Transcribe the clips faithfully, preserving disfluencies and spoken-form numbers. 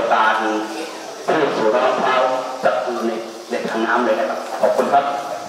การผู้สูบน้ำมะพร้าวจากในในทางน้ำเลยนะครับขอบคุณครับ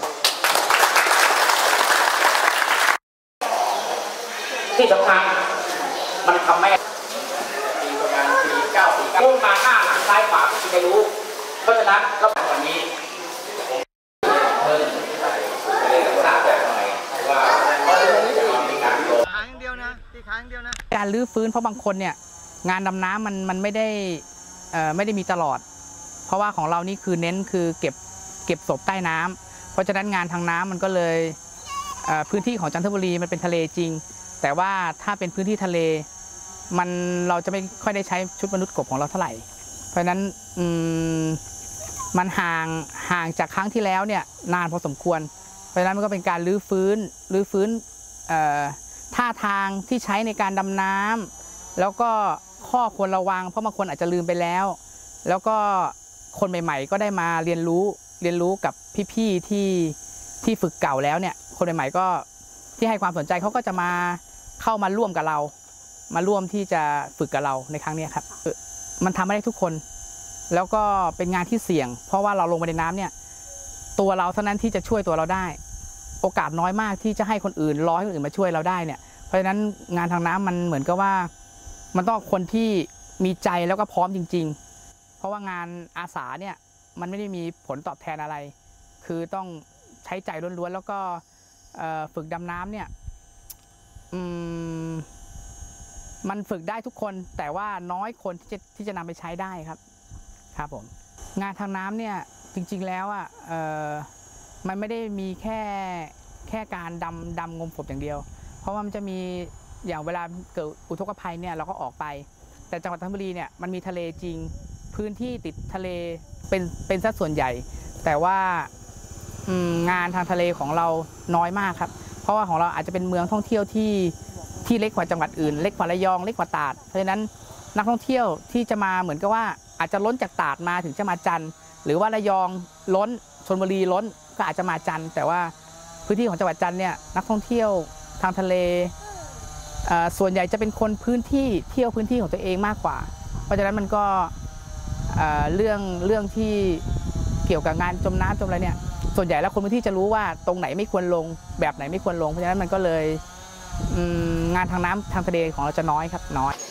ที่สำคัญมันทำให้ปีประมาณปีเก้าปีเก้ามาหน้าหลังซ้ายขวาคุณจะรู้เพราะฉะนั้นก็วันนี้เพิ่มเลยทราบแบบหน่อยว่าขายอย่างเดียวนะตีขายอย่างเดียวนะการรื้อฟื้นเพราะบางคนเนี่ยงานดำน้ำมันมันไม่ได้ไม่ได้มีตลอดเพราะว่าของเรานี่คือเน้นคือเก็บเก็บศพใต้น้ำเพราะฉะนั้นงานทางน้ำมันก็เลยพื้นที่ของจันทบุรีมันเป็นทะเลจริงแต่ว่าถ้าเป็นพื้นที่ทะเลมันเราจะไม่ค่อยได้ใช้ชุดมนุษย์กบของเราเท่าไหร่เพราะฉะนั้นมันห่างห่างจากครั้งที่แล้วเนี่ยนานพอสมควรเพราะฉะนั้นมันก็เป็นการรื้อฟื้นรื้อฟื้นท่าทางที่ใช้ในการดำน้ำแล้วก็ข้อควรระวังเพราะบางคนอาจจะลืมไปแล้วแล้วก็คนใหม่ๆก็ได้มาเรียนรู้เรียนรู้กับพี่ๆที่ที่ฝึกเก่าแล้วเนี่ยคนใหม่ๆก็ที่ให้ความสนใจเขาก็จะมาเข้ามาร่วมกับเรามาร่วมที่จะฝึกกับเราในครั้งนี้ครับมันทำไม่ได้ทุกคนแล้วก็เป็นงานที่เสี่ยงเพราะว่าเราลงไปในน้ำเนี่ยตัวเราเท่านั้นที่จะช่วยตัวเราได้โอกาสน้อยมากที่จะให้คนอื่นรอให้คนอื่นมาช่วยเราได้เนี่ยเพราะฉะนั้นงานทางน้ำมันเหมือนกับว่ามันต้องคนที่มีใจแล้วก็พร้อมจริงๆเพราะว่างานอาสาเนี่ยมันไม่ได้มีผลตอบแทนอะไรคือต้องใช้ใจล้วนๆแล้วก็ฝึกดำน้ำเนี่ยมันฝึกได้ทุกคนแต่ว่าน้อยคนที่จะที่จะนำไปใช้ได้ครับครับผมงานทางน้ำเนี่ยจริงๆแล้วอ่ะมันไม่ได้มีแค่แค่การดำดำงมศพอย่างเดียวเพราะว่ามันจะมีอย่างเวลาเกิดอุทกภัยเนี่ยเราก็ออกไปแต่จังหวัดจันทบุรีเนี่ยมันมีทะเลจริงพื้นที่ติดทะเลเป็นเป็นสัดส่วนใหญ่แต่ว่างานทางทะเลของเราน้อยมากครับเพราะว่าของเราอาจจะเป็นเมืองท่องเที่ยวที่ที่เล็กกว่าจังหวัดอื่นเล็กกว่าระยองเล็กกว่าตราดเพราะฉะนั้นนักท่องเที่ยวที่จะมาเหมือนกับว่าอาจจะล้นจากตราดมาถึงจะมาจันทร์หรือว่าระยองล้นชลบุรีล้นก็อาจจะมาจันทร์แต่ว่าพื้นที่ของจังหวัดจันทร์เนี่ยนักท่องเที่ยวทางทะเลส่วนใหญ่จะเป็นคนพื้นที่เที่ยวพื้นที่ของตัวเองมากกว่าเพราะฉะนั้นมันก็เรื่องเรื่องที่เกี่ยวกับงานจมน้ำจมอะไรเนี่ยส่วนใหญ่แล้วคนพื้นที่จะรู้ว่าตรงไหนไม่ควรลงแบบไหนไม่ควรลงเพราะฉะนั้นมันก็เลยงานทางน้ำทางทะเลของเราจะน้อยครับน้อย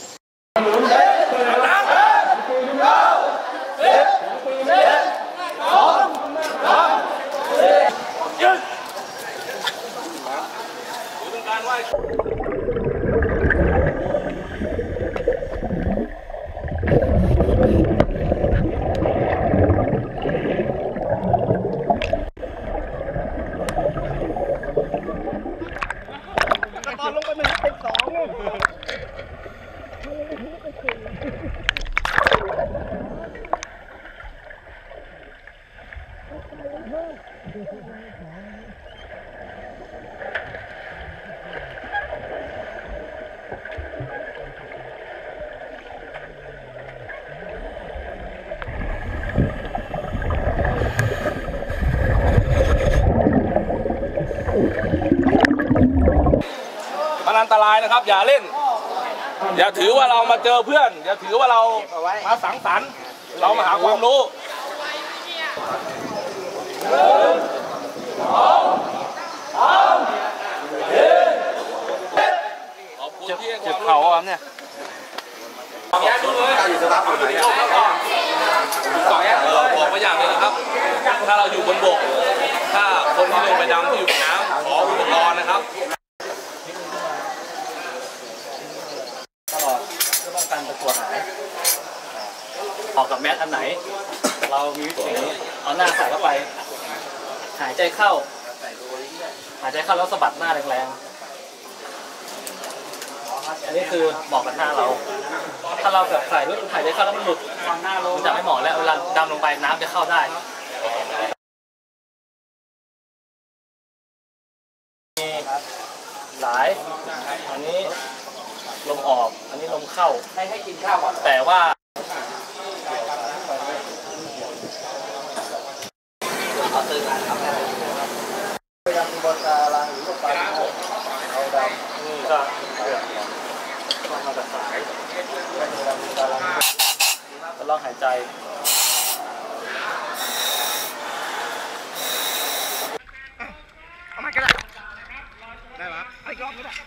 ตอนลงไปมันเป็นสองมันอันตรายนะครับอย่าเล่นอย่าถือว่าเรามาเจอเพื่อนอย่าถือว่าเรามาสังสรรค์เรามาหาความรู้เจ็บเข่าครับเนี่ยบอกมาอย่างเลยนะครับถ้าเราอยู่บนบกถ้าคนที่ลงไปดำที่อยู่น้ำขออุปกรณ์นะครับตลอดเพื่อป้องกันตะกั่วหายออกกับแมสอันไหนเรามีวิธีเอาหน้าใส่เข้าไปหายใจเข้าหายใจเข้าแล้วสะบัดหน้าแรงๆอันนี้คือเหมาะกับหน้าเราถ้าเราแบบใส่แล้วหายใจเข้าแล้วมันหลุดมันจะไม่เหมาะแล้วเวลาดำลงไปน้ำจะเข้าได้มีสายอันนี้ลมออกอันนี้ลมเข้าให้ให้กินข้าวก่อนแต่ว่าเอาตื่นมาครับดำบนตาลังหรือว่าปลาเอาดำนี่ก็เลือกมาจากสายลองหายใจเอามาก็ได้ได้ปะไอ้กรอบก็ได้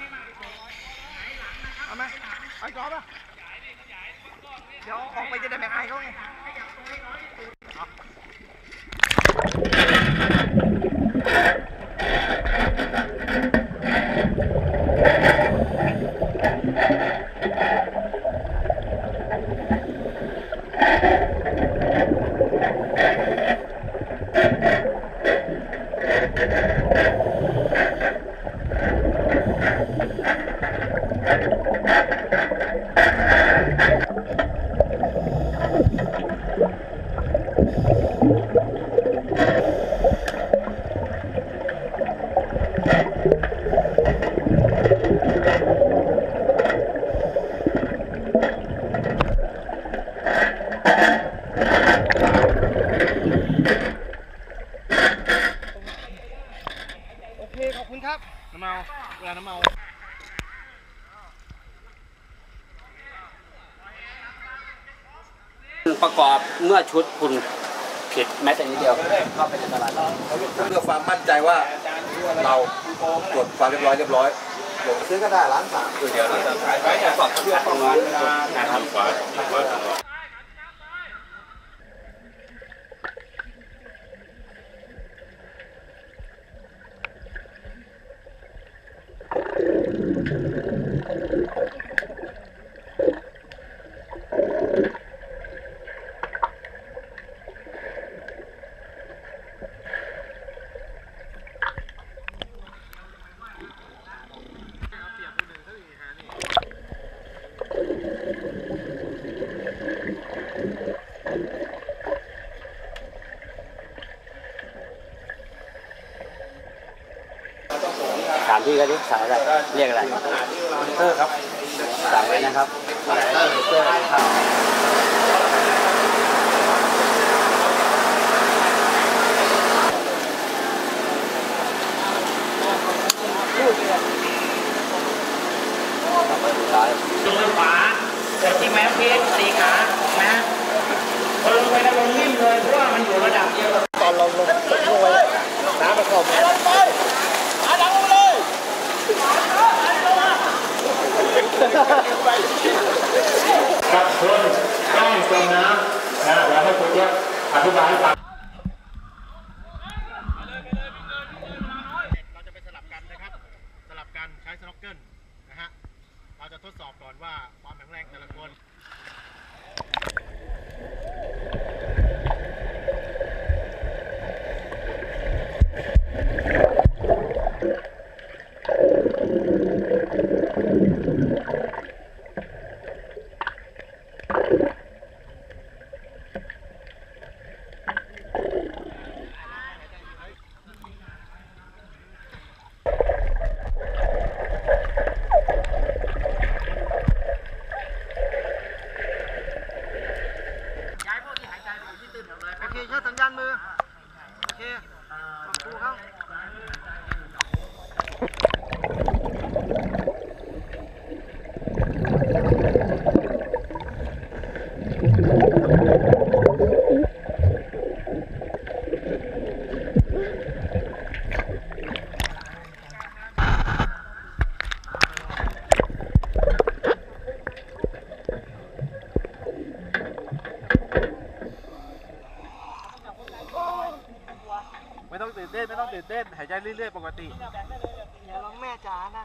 เอาไหมไอ้กรอบอ่ะเดี๋ยวออกไปจะได้แบ่งให้เขาไงโอเคขอบคุณครับน้ำเมาเวลาน้ำเมาประกอบเมื่อชุดคุณผิดแม้แต่นิดเดียวเข้าไปในตลาดเราเพื่อความมั่นใจว่าเราตรวจความเรียบร้อยเรียบร้อยหลงซื้อก็ได้ร้านสามเดี๋ยวเราจะขายไปสอบเพื่อประมาณการทำฝาถามพี่ก็ดิสายอะไรเรียกอะไรเตอร์ครับสั่งไว้นะครับเตอร์ครับลงไปขวาแต่ที่แม้เพชรสี่ขานะพอลงไปแล้วลงนิ่มเลยเพราะว่ามันอยู่ระดับเดียวกับตอนเราลงตกลงไปน้ำมันเข้าไปลงไปอาดังลงเลยครับคุณต้องจมน้ำนะแล้วให้คุณเจี๊ยบอธิบายให้ฟังเราจะไปสลับกันนะครับสลับกันใช้สโนว์เกิลนะฮะเราจะทดสอบก่อนว่าความแข็งแรงแต่ละคนโอเคแค่สัญญาณมือโอเคขอบคุณครับไม่ต้องตื่นเต้นไม่ต้องตื่นเต้นหายใจเรื่อยๆปกติอย่าร้องแม่จ๋านะ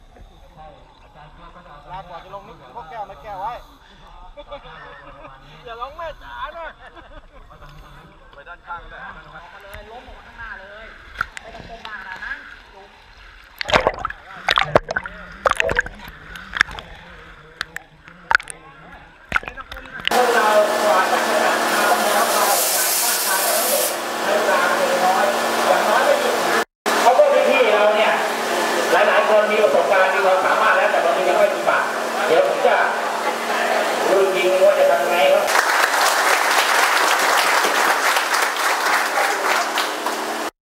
ลาก่อนจะลงนี่พวกแก้วไม่แก้วไว้อย่าร้องแม่จ๋านะไปด้านข้างเลยมาเลยล้มออกข้างหน้าเลยไม่ต้องก้มมากนะนะพวกเรากว่าจะขนาดทำแล้วเราใช้เวลาน้อยอย่างน้อยไม่ถึงเขาก็พี่ๆเราเนี่ยหลายๆคนมีประสบการณ์มีความสามารถ